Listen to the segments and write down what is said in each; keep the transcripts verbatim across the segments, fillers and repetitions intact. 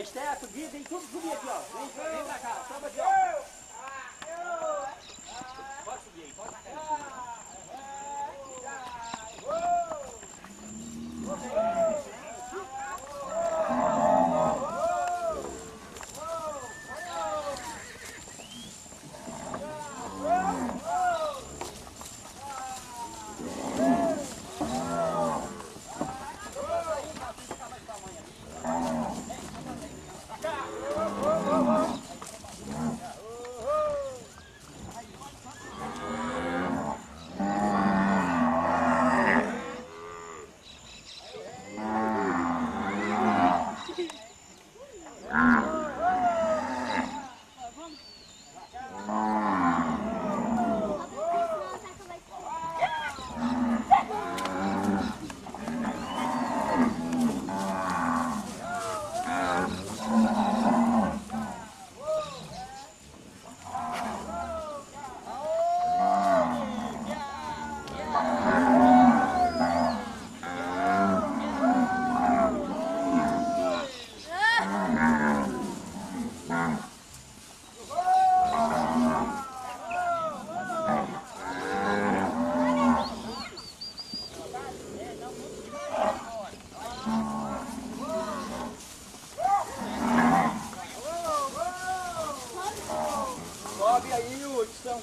teto, vidro, vem tudo subir aqui, ó. Vem, vem pra cá, sobe aqui, ó. Pode subir aí, pode subir. Sobe aí, Hudson.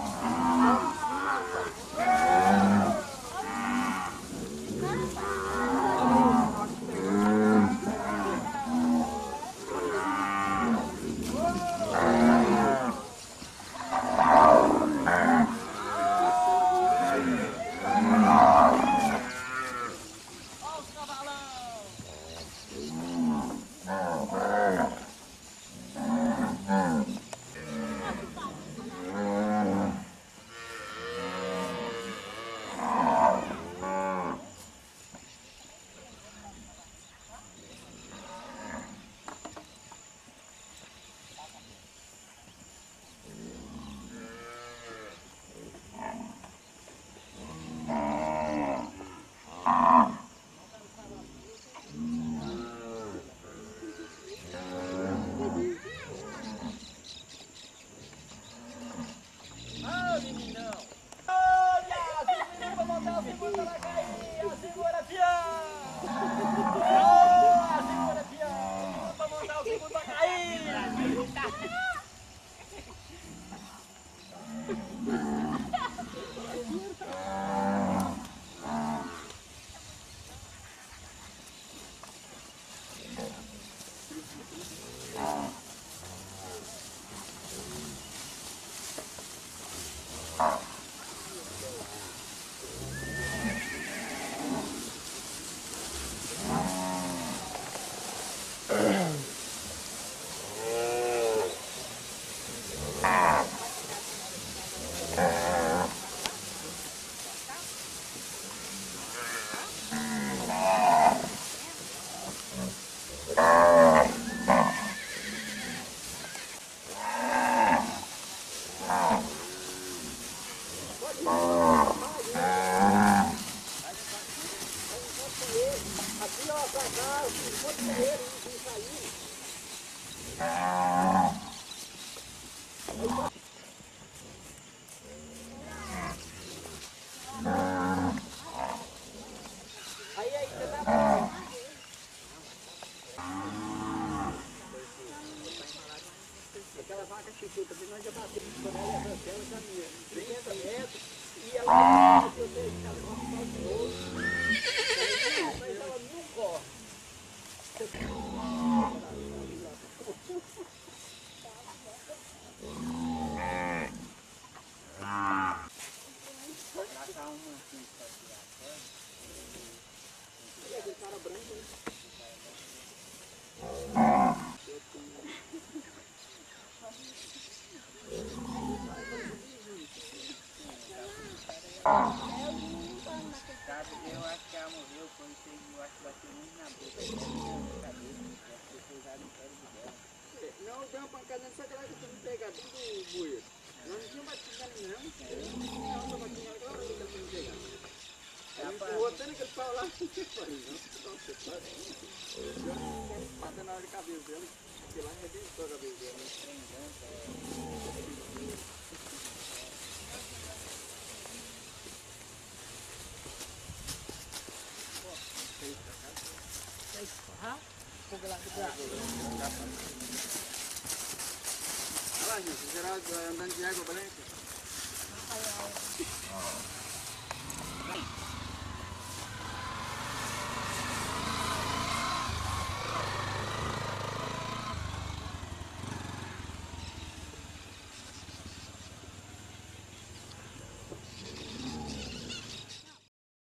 Aquela vaca chiquita, nós já batemos por ela, ela caminha trinta metros e ela vai proteger a nossa mas ela não corre. E aquele cara branco, né? Passa na hora de cabelo dele, porque lá arrebentou a cabelo dele. Olha lá, gente, será andando de água branca.